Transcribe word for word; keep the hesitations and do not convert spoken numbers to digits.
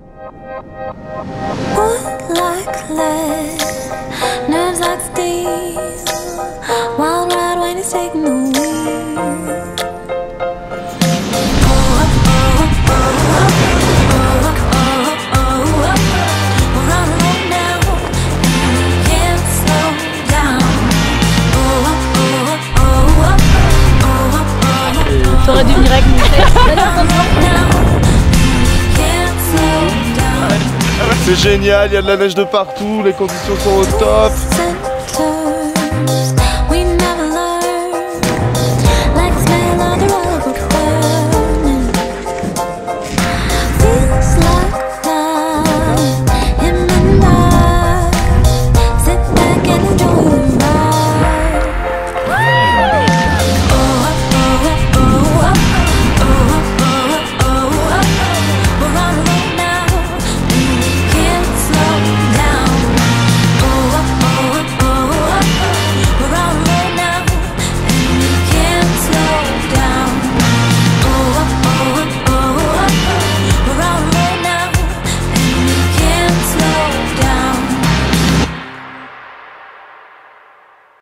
Walk like lead, nerves like steel. Wild ride when he's taking the wheel. T'aurais dû venir avec nous. C'est génial, il y a de la neige de partout, les conditions sont au top.